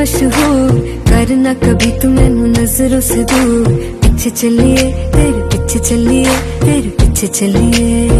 मशहूर, करना कभी तू मैनू नजरों से दूर। पीछे चलिए तेरे पीछे चलिए, तेरे पीछे चलिए।